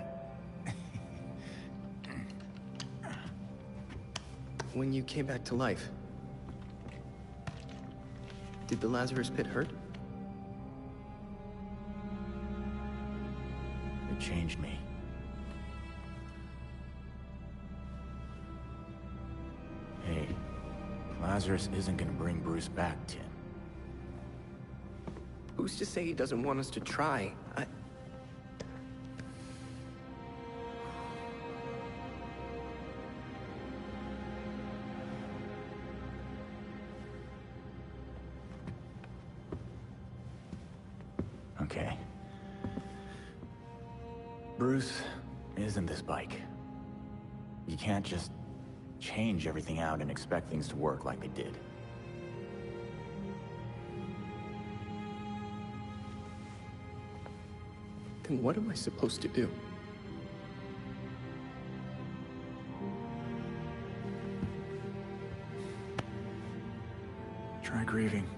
Speaker 4: When you came back to life? Did the Lazarus Pit hurt?
Speaker 6: It changed me. Hey, Lazarus isn't gonna bring Bruce back, Tim.
Speaker 4: Who's to say he doesn't want us to try? I...
Speaker 6: Okay. Bruce isn't this bike. You can't just change everything out and expect things to work like they did.
Speaker 4: Then what am I supposed to do?
Speaker 6: Try grieving.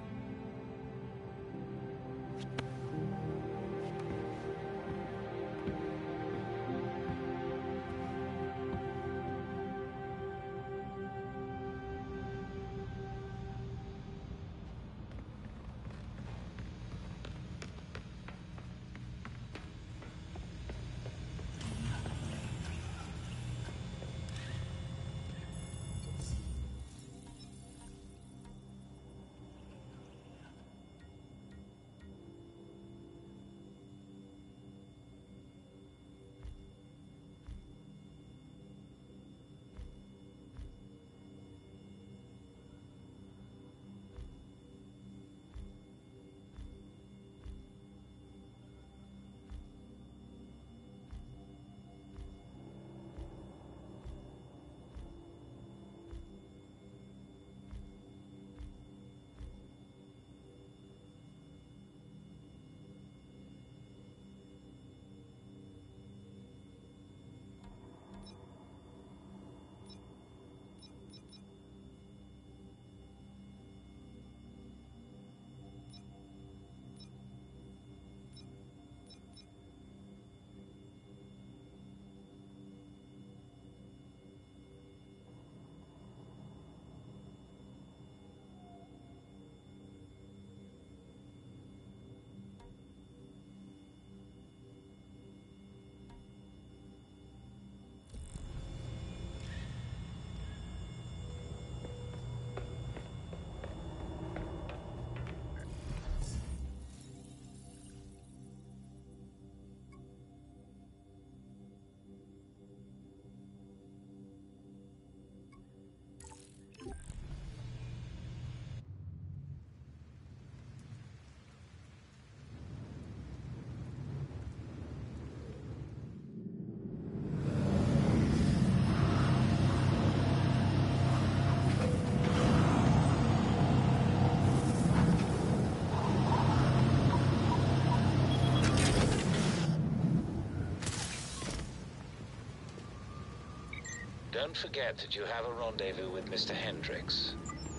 Speaker 20: Don't forget that you have a rendezvous with Mister Hendricks.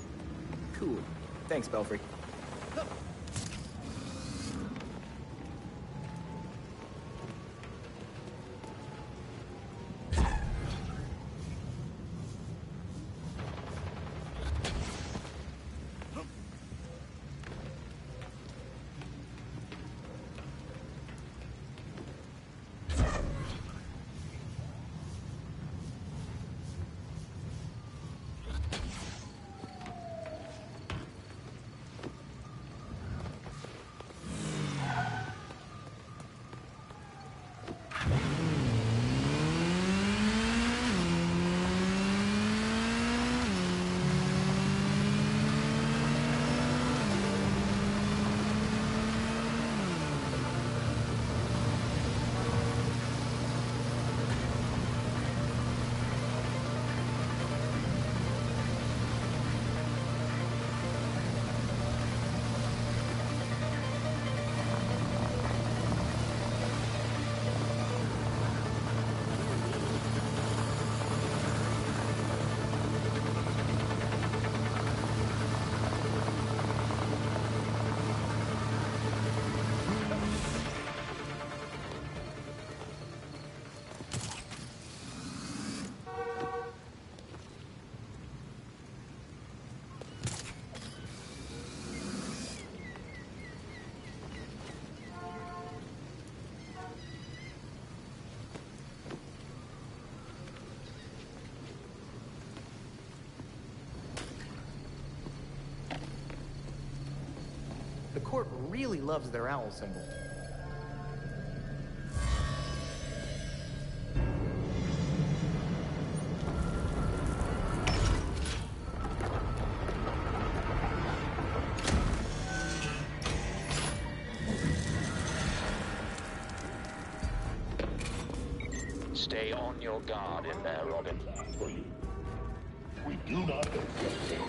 Speaker 4: Cool. Thanks, Belfry. The court really loves their owl symbol.
Speaker 20: Stay on your guard in there, Robin.
Speaker 18: We do not accept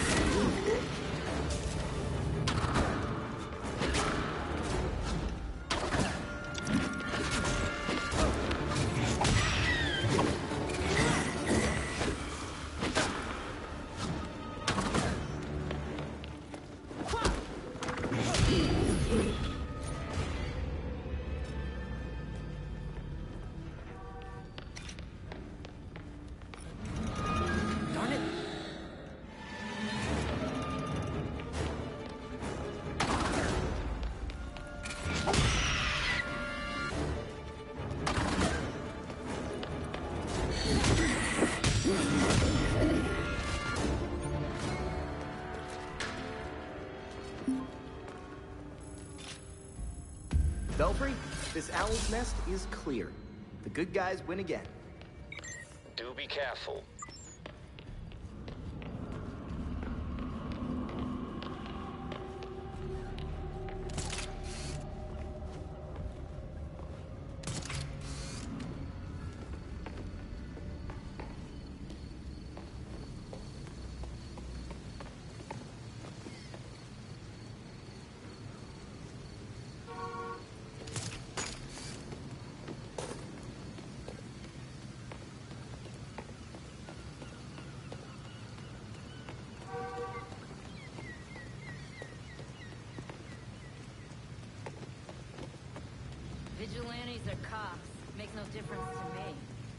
Speaker 4: Belfry, this owl's nest is clear. The good guys win again.
Speaker 20: Do be careful.
Speaker 2: Vigilantes are cops. Makes no difference to me.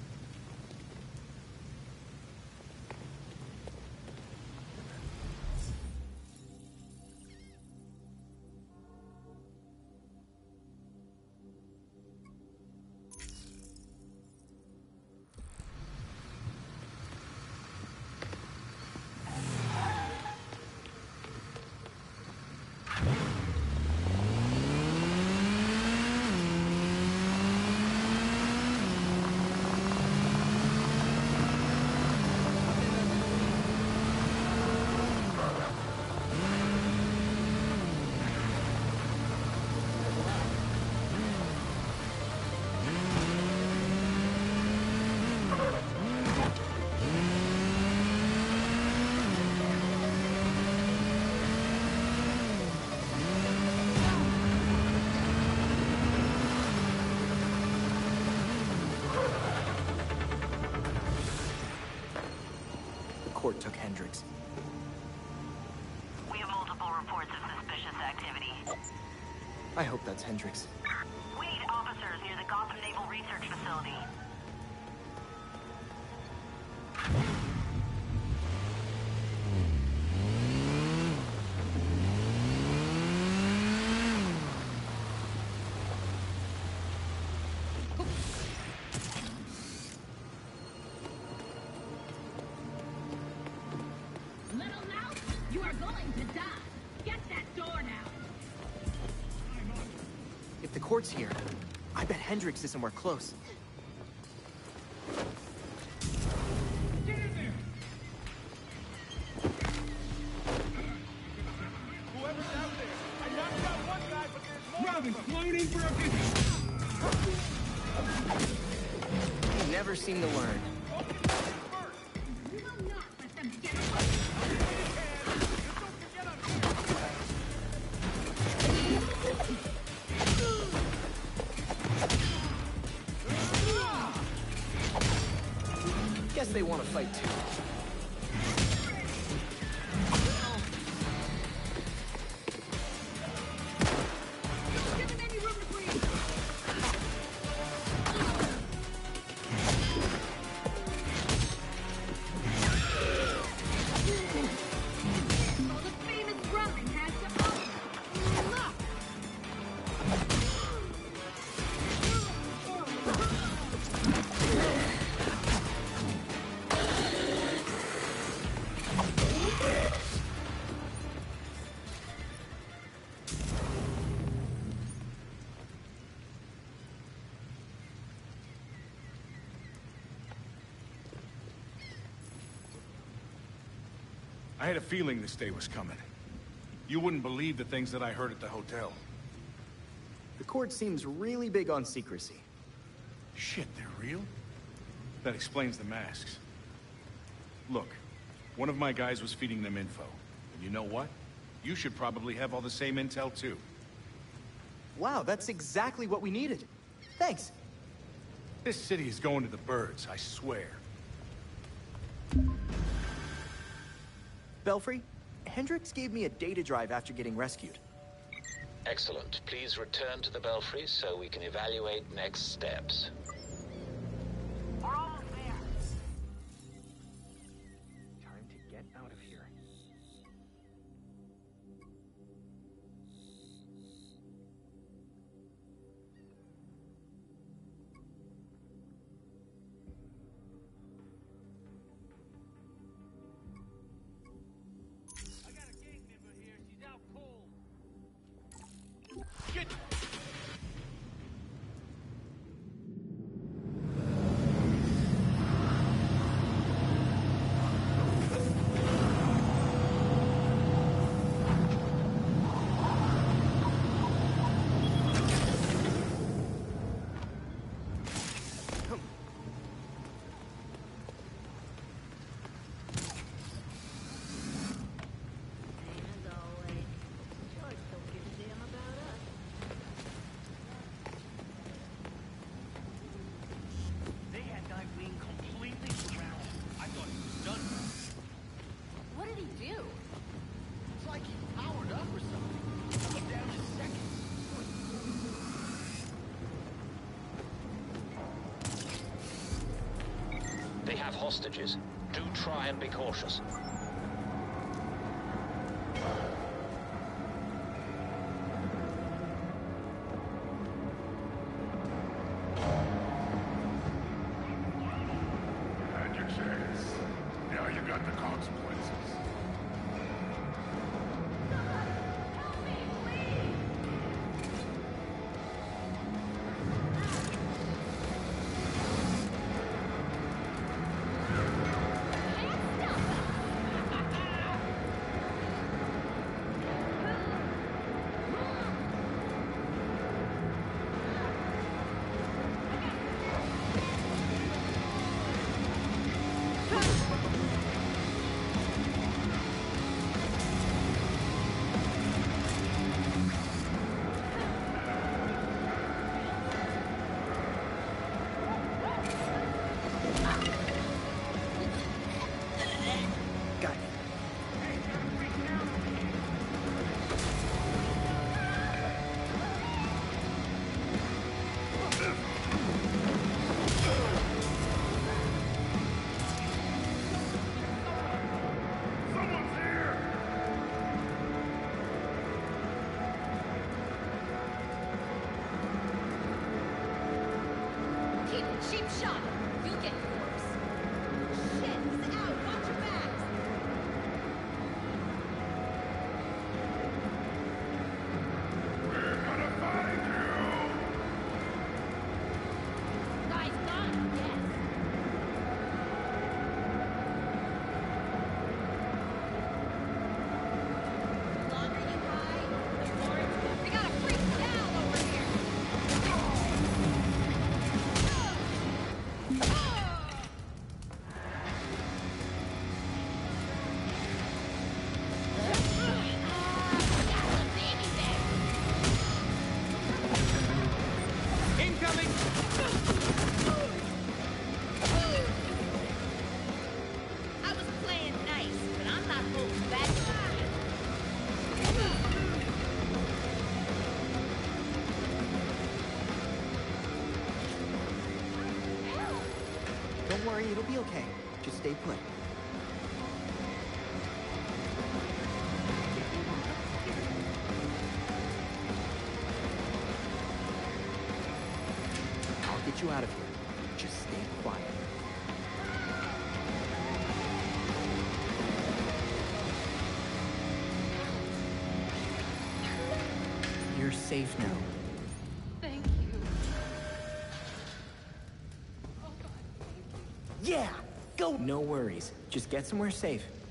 Speaker 4: Court took Hendricks.
Speaker 3: We have multiple reports of suspicious activity.
Speaker 4: I hope that's Hendricks.
Speaker 3: We need officers near the Gotham Naval Research Facility.
Speaker 4: If the court's here, I bet Hendricks is somewhere close.
Speaker 12: Get in there!
Speaker 9: Whoever's out there, I knocked out one guy, but there's more.
Speaker 12: Robin, floating for a visit!
Speaker 4: You never seem to learn.
Speaker 12: We will not let them get away!
Speaker 4: Guess they want to fight too.
Speaker 10: I had a feeling this day was coming. You wouldn't believe the things that I heard at the hotel.
Speaker 4: The court seems really big on secrecy.
Speaker 10: Shit, they're real? That explains the masks. Look, one of my guys was feeding them info. And you know what? You should probably have all the same intel, too.
Speaker 4: Wow, that's exactly what we needed. Thanks.
Speaker 10: This city is going to the birds, I swear.
Speaker 4: Belfry, Hendricks gave me a data drive after getting rescued.
Speaker 20: Excellent. Please return to the Belfry so we can evaluate next steps.
Speaker 12: We're almost there.
Speaker 4: Time to get out of here.
Speaker 12: I got a gang member here. She's out cold.
Speaker 10: Get...
Speaker 12: They had that wing completely surrounded. I thought he was done.
Speaker 2: What did he do?
Speaker 12: It's like he powered up or something. Put down in seconds.
Speaker 20: They have hostages. Do try and be cautious.
Speaker 18: Had your chance. Now you got the consequences.
Speaker 4: Got it.
Speaker 18: Someone's here!
Speaker 2: Keep a cheap shot. You'll get yours. Shit, he's out. Watch your backs.
Speaker 18: We're gonna find you!
Speaker 2: Guy's gone, yes. The longer you hide, the more it's... We got a freak down over here.
Speaker 19: Incoming!
Speaker 2: I was playing nice, but I'm not holding back.
Speaker 4: Don't worry, it'll be okay. Just stay put. I'll get you out of here. Just stay quiet. You're safe now.
Speaker 2: Thank you.
Speaker 4: Yeah! Go! No worries. Just get somewhere safe.